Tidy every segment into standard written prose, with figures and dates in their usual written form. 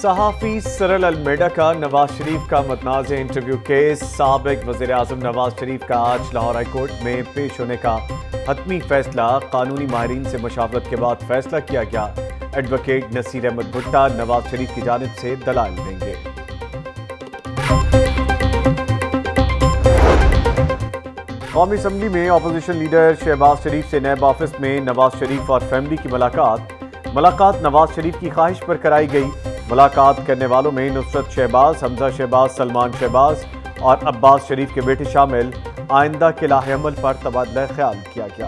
सहाफ़ी सरल अलमेडा का नवाज शरीफ का मतनाज़ इंटरव्यू केस। साबिक वज़ीर आज़म नवाज शरीफ का आज लाहौर हाई कोर्ट में पेश होने का हतमी फैसला। कानूनी माहिरीन से मशावरत के बाद फैसला किया गया। एडवोकेट नसीर अहमद भुट्टा नवाज शरीफ की जानिब से दलाल देंगे। कौमी असम्बली में अपोजिशन लीडर शहबाज शरीफ से नैब ऑफिस में नवाज शरीफ और फैमिली की मुलाकात नवाज शरीफ की ख्वाहिश पर कराई गई। मुलाकात करने वालों में नुसरत शहबाज, हमजा शहबाज, सलमान शहबाज और अब्बास शरीफ के बेटे शामिल। आइंदा के लाहे अमल पर तबादला ख्याल किया गया।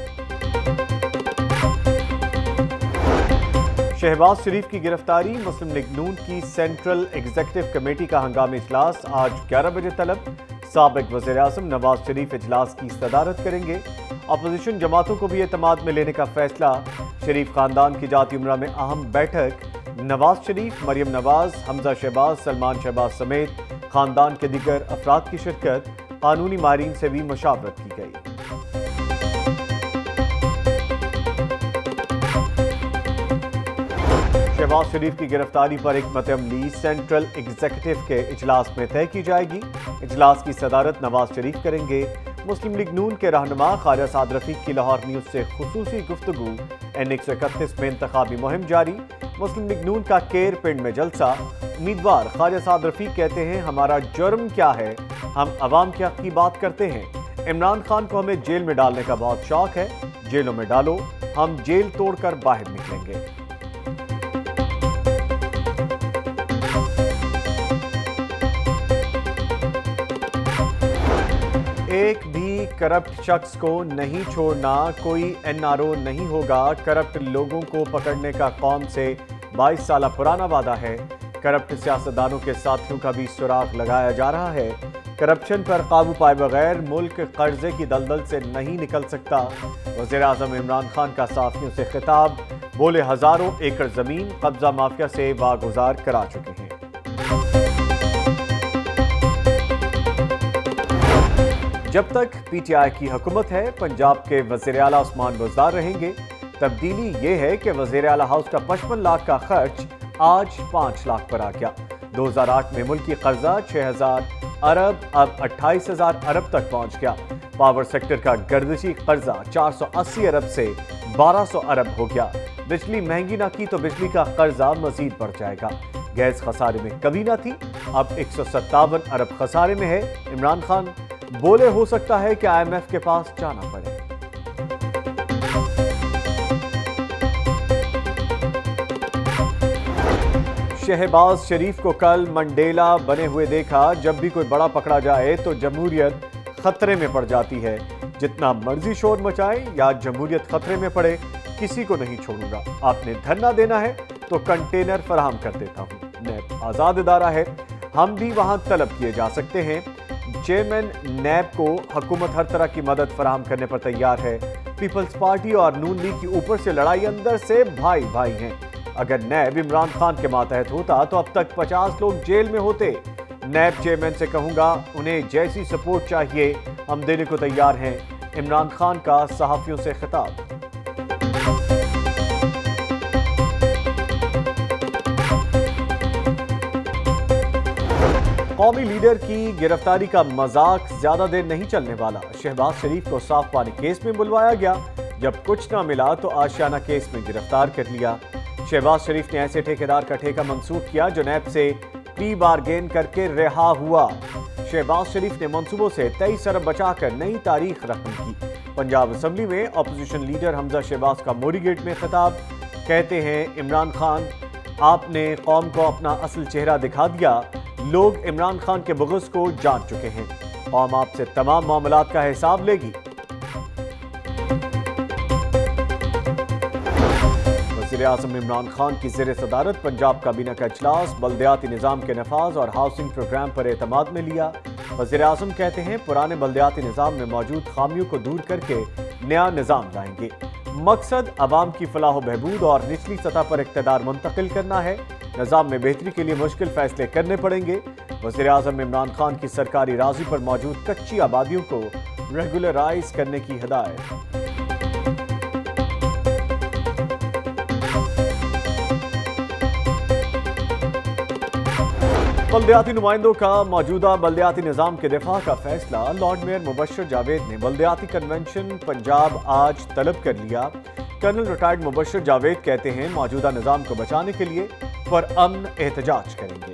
शहबाज शरीफ की गिरफ्तारी। मुस्लिम लीग नून की सेंट्रल एग्जीक्यूटिव कमेटी का हंगामी इजलास आज 11 बजे तलब। साबिक वज़ीर आज़म नवाज शरीफ इजलास की सदारत करेंगे। अपोजिशन जमातों को भी एतमाद में लेने का फैसला। शरीफ खानदान की जाती उम्रा में अहम बैठक। नवाज शरीफ, मरियम नवाज, हमजा शहबाज, सलमान शहबाज समेत खानदान के दीगर अफराद की शिरकत। कानूनी माहिरीन से भी मशावरत की गई। शहबाज शरीफ की गिरफ्तारी पर एक मतअमली सेंट्रल एग्जीक्यूटिव के इजलास में तय की जाएगी। इजलास की सदारत नवाज शरीफ करेंगे। मुस्लिम लीग नून के रहनुमा ख्वाजा साद रफीक की लाहौर न्यूज से खुसूसी गुफ्तगू। N131 में इंतखाबी मुहिम जारी। मुस्लिम लीग नून का केर पिंड में जलसा। उम्मीदवार ख्वाजा साद रफीक कहते हैं, हमारा जुर्म क्या है, हम अवाम के हक की बात करते हैं। इमरान खान को हमें जेल में डालने का बहुत शौक है, जेलों में डालो, हम जेल तोड़कर बाहर निकलेंगे। एक भी करप्ट शख्स को नहीं छोड़ना, कोई NRO नहीं होगा। करप्ट लोगों को पकड़ने का कौम से 22 साल पुराना वादा है। करप्ट सियासतदानों के साथियों का भी सुराग लगाया जा रहा है। करप्शन पर काबू पाए बगैर मुल्क कर्जे की दलदल से नहीं निकल सकता। वज़ीर आज़म इमरान खान का साथियों से खिताब। बोले, हजारों एकड़ जमीन कब्जा माफिया से वागुजार करा चुके हैं। जब तक PTI की हुकूमत है, पंजाब के वज़ीर आला उस्मान बुज़दार रहेंगे। तब्दीली ये है कि वज़ीर आला हाउस का 55 लाख का खर्च आज 5 लाख पर आ गया। 2008 में मुल्की कर्जा 6000 अरब अब 28,000 अरब तक पहुंच गया। पावर सेक्टर का गर्दिशी कर्जा 480 अरब से 1200 अरब हो गया। बिजली महंगी ना की तो बिजली का कर्जा मजीद बढ़ जाएगा। गैस खसारे में कभी ना थी, अब 157 अरब खसारे में है। इमरान खान बोले, हो सकता है कि IMF के पास जाना पड़े। शहबाज शरीफ को कल मंडेला बने हुए देखा। जब भी कोई बड़ा पकड़ा जाए तो जमहूरियत खतरे में पड़ जाती है। जितना मर्जी शोर मचाए या जमहूरियत खतरे में पड़े, किसी को नहीं छोड़ूंगा। आपने धरना देना है तो कंटेनर फराहम कर देता हूँ। नैब आजाद इदारा है, हम भी वहां तलब किए जा सकते हैं। चेयरमैन नैब को हुकूमत हर तरह की मदद फराहम करने पर तैयार है। पीपल्स पार्टी और नून लीग की ऊपर से लड़ाई, अंदर से भाई भाई हैं। अगर नैब इमरान खान के मातहत होता तो अब तक 50 लोग जेल में होते। नैब चेयरमैन से कहूंगा, उन्हें जैसी सपोर्ट चाहिए हम देने को तैयार हैं। इमरान खान का सहाफियों से खिताब। कौमी लीडर की गिरफ्तारी का मजाक ज्यादा देर नहीं चलने वाला। शहबाज शरीफ को साफ पानी केस में बुलवाया गया। जब कुछ ना मिला तो आशियाना केस में गिरफ्तार कर लिया। शहबाज शरीफ ने ऐसे ठेकेदार का ठेका मंसूख किया जो नैब से प्री बारगेन करके रिहा हुआ। शहबाज शरीफ ने मंसूबों से 23 अरब बचाकर नई तारीख रकम की। पंजाब असम्बली में अपोजिशन लीडर हमजा शहबाज का मोरी गेट में खिताब। कहते हैं, इमरान खान, आपने कौम को अपना असल चेहरा दिखा दिया। लोग इमरान खान के बुग़्ज़ को जान चुके हैं। कौम आपसे तमाम मामलात का हिसाब लेगी। वज़ीर आज़म इमरान खान की ज़ेर सदारत पंजाब काबीना का इजलास। बल्दियाती निज़ाम के नफाज और हाउसिंग प्रोग्राम पर एतमाद में लिया। वज़ीर आज़म कहते हैं, पुराने बल्दियाती निज़ाम में मौजूद खामियों को दूर करके नया निज़ाम लाएंगे। मकसद अवाम की फलाह बहबूद और निचली सतह पर इक़्तिदार मुंतकिल करना है। निज़ाम में बेहतरी के लिए मुश्किल फैसले करने पड़ेंगे। वज़ीर आज़म इमरान खान की सरकारी राज़ी पर मौजूद कच्ची आबादियों को रेगुलराइज करने की हिदायत। बल्दियाती नुमाइंदों का मौजूदा बल्दियाती निज़ाम के दिफा का फैसला। लॉर्ड मेयर मुबशर जावेद ने बल्दियाती कन्वेंशन पंजाब आज तलब कर लिया। कर्नल रिटायर्ड मुबशर जावेद कहते हैं मौजूदा निज़ाम को बचाने के लिए पुरअमन एहतजाज करेंगे।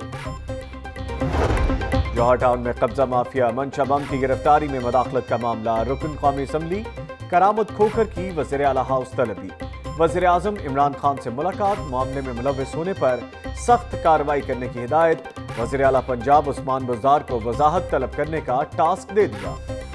जौहर टाउन में कब्जा माफिया मंशा बम की गिरफ्तारी में मदाखलत का मामला। रुकन कौमी असम्बली करामत खोखर की वज़ीर आला हाउस तलबी। वज़ीर आज़म इमरान खान से मुलाकात। मामले में मुलव्विस होने पर सख्त कार्रवाई करने की हिदायत। वज़ीर आला पंजाब उस्मान बुज़दार को वजाहत तलब करने का टास्क दे दिया।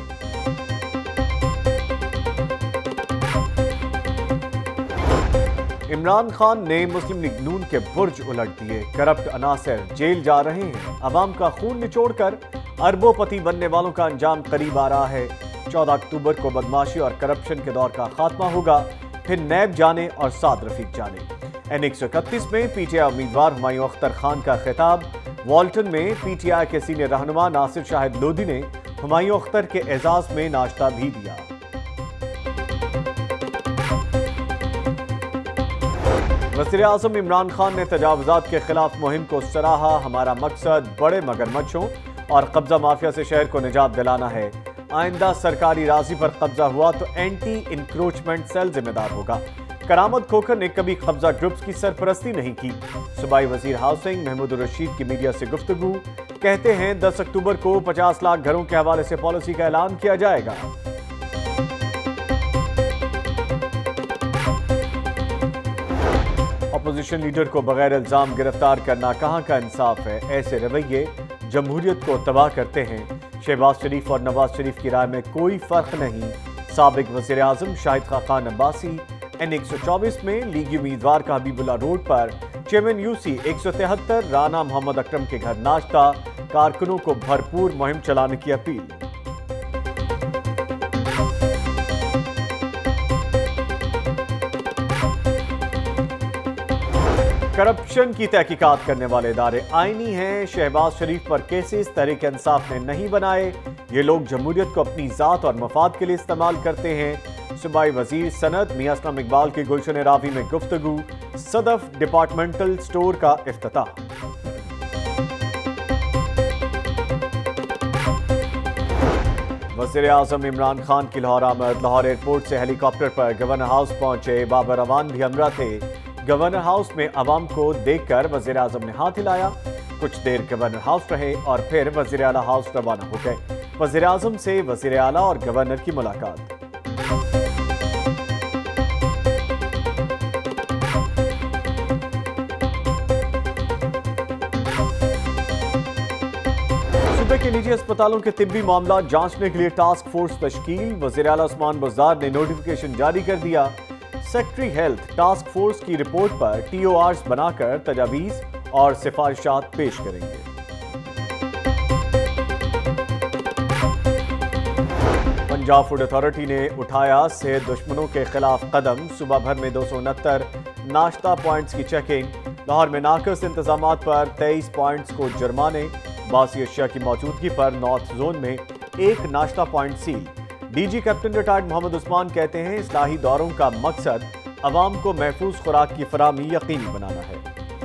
इमरान खान ने मुस्लिम लीग नून के बुर्ज उलट दिए। करप्ट अनासर जेल जा रहे हैं। अवाम का खून निचोड़कर अरबोपति बनने वालों का अंजाम करीब आ रहा है। 14 अक्टूबर को बदमाशी और करप्शन के दौर का खात्मा होगा। फिर नैब जाने और साद रफीक जाने। N131 में पीटीआई उम्मीदवार हुमायूं अख्तर खान का खिताब। वॉल्टन में पीटीआई के सीनियर रहनुमा नासिर शाहिद लोधी ने हुमायूं अख्तर के एजाज में नाश्ता भी दिया। वज़ीर आज़म इमरान खान ने तजावुज़ात के खिलाफ मुहिम को सराहा। हमारा मकसद बड़े मगरमच्छों और कब्जा माफिया से शहर को निजात दिलाना है। आइंदा सरकारी राजी पर कब्जा हुआ तो एंटी इंक्रोचमेंट सेल जिम्मेदार होगा। करामत खोखर ने कभी कब्जा ग्रुप्स की सरपरस्ती नहीं की। सूबाई वजीर हाउसिंग महमूद रशीद की मीडिया से गुफ्तगू। कहते हैं 10 अक्टूबर को 50 लाख घरों के हवाले से पॉलिसी का ऐलान किया जाएगा। अपोजिशन लीडर को बगैर इल्जाम गिरफ्तार करना कहां का इंसाफ है। ऐसे रवैये जमहूरियत को तबाह करते हैं। शहबाज शरीफ और नवाज शरीफ की राय में कोई फर्क नहीं। साबिक वज़ीर आज़म शाहिद खाकान अब्बासी। N124 में लीगी उम्मीदवार का हबीबुल्ला रोड पर चेयरमैन यूसी 173 राना मोहम्मद अकरम के घर नाश्ता। कारकुनों को भरपूर मुहिम चलाने की अपील। करप्शन की तहकीकात करने वाले इदारे आईनी हैं। शहबाज शरीफ पर केसेस तहरीक इंसाफ ने नहीं बनाए। ये लोग जमहूरियत को अपनी ज़ात और मफाद के लिए इस्तेमाल करते हैं। सूबाई वजीर सनत मियां इस्लाम इकबाल की गुलशन रावी में गुफ्तगू। सदफ डिपार्टमेंटल स्टोर का इफ्तिताह। वज़ीर आज़म इमरान खान की लाहौर आमद। लाहौर एयरपोर्ट से हेलीकॉप्टर पर गवर्नर हाउस पहुंचे। बाबर अवान भी हमरा थे। गवर्नर हाउस में अवाम को देखकर वज़ीर आज़म ने हाथ हिलाया। कुछ देर गवर्नर हाउस रहे और फिर वज़ीर आला हाउस रवाना हो गए। वज़ीर आज़म से वज़ीर आला और गवर्नर की मुलाकात। सूबे के निजी अस्पतालों के तिब्बी मामला जांचने के लिए टास्क फोर्स तश्कील। वज़ीर आला उस्मान बुज़दार ने नोटिफिकेशन जारी कर दिया। सेक्रेटरी हेल्थ टास्क फोर्स की रिपोर्ट पर TORs बनाकर तजावीज़ और सिफारिशात पेश करेंगे। पंजाब फूड अथॉरिटी ने उठाया सेहत दुश्मनों के खिलाफ कदम। सुबह भर में 269 नाश्ता पॉइंट्स की चेकिंग। लाहौर में नाकस इंतजामात पर 23 पॉइंट्स को जुर्माने। बासी अशिया की मौजूदगी पर नॉर्थ जोन में 1 नाश्ता point seal. DG captain retired Mohammad Usman कहते हैं इस्लाही दौरों का मकसद अवाम को महफूज खुराक की फराहमी यकीनी बनाना है।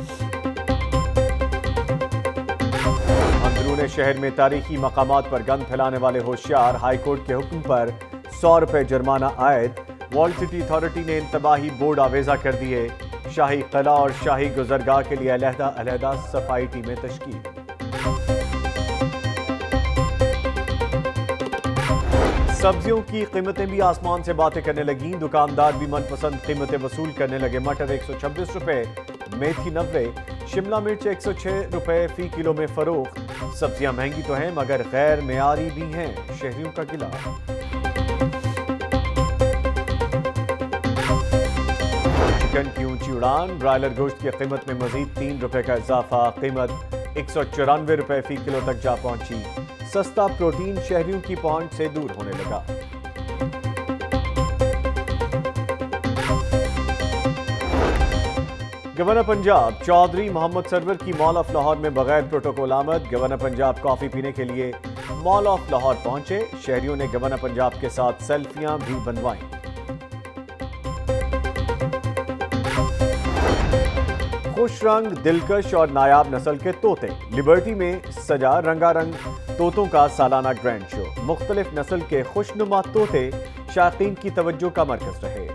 अंदरूने शहर में तारीखी मकामात पर गंद फैलाने वाले होशियार। हाईकोर्ट के हुक्म पर 100 रुपए जुर्माना आयद। वर्ल्ड सिटी अथॉरिटी ने इंतबाही बोर्ड आवेजा कर दिए। शाही किला और शाही गुजरगाह के लिए अलहदा सफाई टीमें तश्कील। सब्जियों की कीमतें भी आसमान से बातें करने लगी। दुकानदार भी मनपसंद कीमतें वसूल करने लगे। मटर 126 रुपए, मेथी 90, शिमला मिर्च 106 रुपए फी किलो में फरोख्त। सब्जियां महंगी तो हैं मगर गैर मेयारी भी हैं, शहरियों का गिला। चिकन की ऊंची उड़ान। ब्रायलर गोश्त की कीमत में मजीद 3 रुपए का इजाफा। कीमत 194 रुपए फी किलो तक जा पहुंची। सस्ता प्रोटीन शहरियों की पहुंच से दूर होने लगा। गवर्नर पंजाब चौधरी मोहम्मद सरवर की मॉल ऑफ लाहौर में बगैर प्रोटोकॉल आमद। गवर्नर पंजाब कॉफी पीने के लिए मॉल ऑफ लाहौर पहुंचे। शहरियों ने गवर्नर पंजाब के साथ सेल्फियां भी बनवाईं। सरगोश रंग, दिलकश और नायाब नस्ल के तोते। लिबर्टी में सजा रंगारंग तोतों का सालाना ग्रैंड शो। मुख्तलिफ नस्ल के खुशनुमा तोते शायकीन की तवज्जो का मरकज रहे।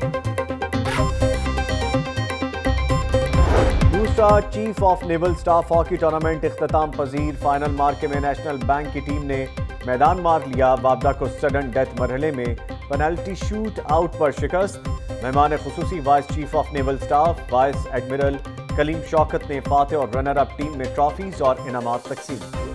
दूसरा chief of naval staff hockey tournament इख्तिताम पजीर। फाइनल मार्के में नेशनल बैंक की टीम ने मैदान मार लिया। वाबदा को सडन डेथ मरहले में पेनल्टी शूट आउट पर शिकस्त। मेहमान खुसूसी vice chief of naval staff vice admiral Kaleem Shaukat ने फातेह और रनर अप टीम में ट्रॉफीज और इनामात तकसीम किए।